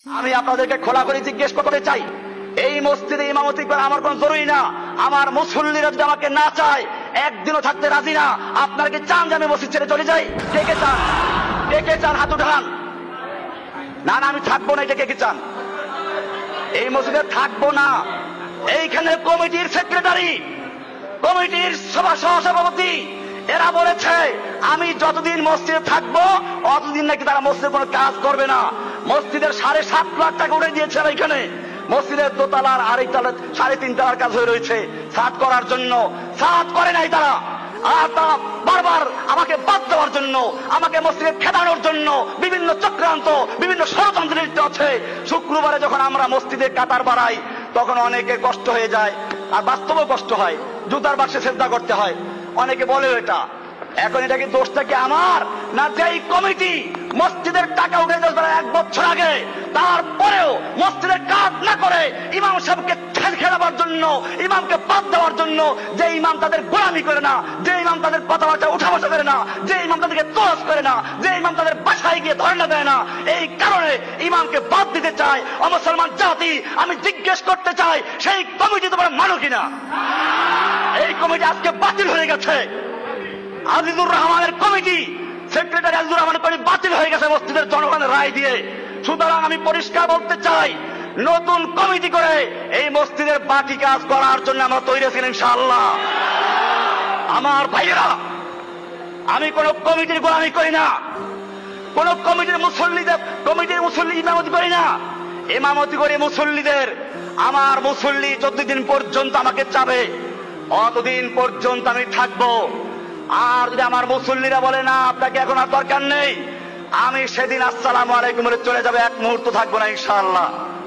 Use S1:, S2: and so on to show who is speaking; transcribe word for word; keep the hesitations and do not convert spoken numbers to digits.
S1: আমি আপনাদেরকে খোলা করে জিজ্ঞেস করতে চাই, এই মসজিদে ইমামতি করা আমার কোনো জরুরি না। আমার মুসল্লিরা যদি আমাকে না চায়, একদিনও থাকতে রাজি না। আপনারা কি চান যে আমি মসজিদ ছেড়ে চলে যাই? কে কে চান? কে কে চান হাত উঠান। না না, আমি থাকবো না, এটা কে কে চান? এই মসজিদে থাকবো না। এইখানে কমিটির সেক্রেটারি, কমিটির সভা সহসভাপতি এরা বলেছে আমি যতদিন মসজিদে থাকবো অতদিন নাকি তারা মসজিদে কোনো কাজ করবে না। মসজিদের সাড়ে সাত লাখ টাকা উঠে দিয়েছে এখানে। মসজিদের দোতলার আরেক তলা সাড়ে তিন তলার কাজ হয়ে রয়েছে ছাদ করার জন্য, ছাদ করে নাই তারা। আর তারা বারবার আমাকে বাদ দেওয়ার জন্য, আমাকে মসজিদে খেদানোর জন্য বিভিন্ন চক্রান্ত, বিভিন্ন ষড়যন্ত্র লিপ্ত আছে। শুক্রবারে যখন আমরা মসজিদে কাতার বাড়াই তখন অনেকে কষ্ট হয়ে যায়, আর বাস্তবেও কষ্ট হয়, জুতার বাক্সে শ্রদ্ধা করতে হয়। অনেকে বলে এটা। এখন এটা কি দোষটা কি আমার না যেই কমিটি মসজিদের টাকা উঠে দিয়েছে এক বছর আগে, তারপরেও মসজিদের কাজ না করে ইমাম সাহেবকে খেলাবার জন্য, ইমামকে বাদ দেওয়ার জন্য, যে ইমাম তাদের গোলামি করে না, যে ইমাম তাদের কথাবার্তা উঠা বসা করে না, যে ইমাম তাদেরকে তোয়াজ করে না, যে ইমাম তাদের বাসায় গিয়ে ধর্ণা দেয় না, এই কারণে ইমামকে বাদ দিতে চায় অমুসলমান জাতি। আমি জিজ্ঞেস করতে চাই, সেই কমিটি তোমরা মানো কিনা? এই কমিটি আজকে বাতিল হয়ে গেছে। আজিজুর রহমানের কমিটি, সেক্রেটারি আজিজুর রহমানের কমিটি বাতিল হয়ে গেছে মসজিদের জনগণের রায় দিয়ে। সুতরাং আমি পরিষ্কার বলতে চাই, নতুন কমিটি করে এই মসজিদের বাকি কাজ করার জন্য আমরা তৈরি আছি ইনশাআল্লাহ। আমার ভাইয়েরা, আমি কোন কমিটির গোলামি করি না, কোন কমিটির মুসল্লিদের কমিটির মুসল্লি ইমামতি করি না। ইমামতি করি মুসল্লিদের। আমার মুসল্লি যতদিন পর্যন্ত আমাকে চাবে অতদিন পর্যন্ত আমি থাকবো। আর যদি আমার মুসল্লিরা বলে না আপনাকে এখন আর দরকার নেই, আমি সেদিন আসসালামু আলাইকুম বলে চলে যাবে, এক মুহূর্ত থাকবো না ইনশাআল্লাহ।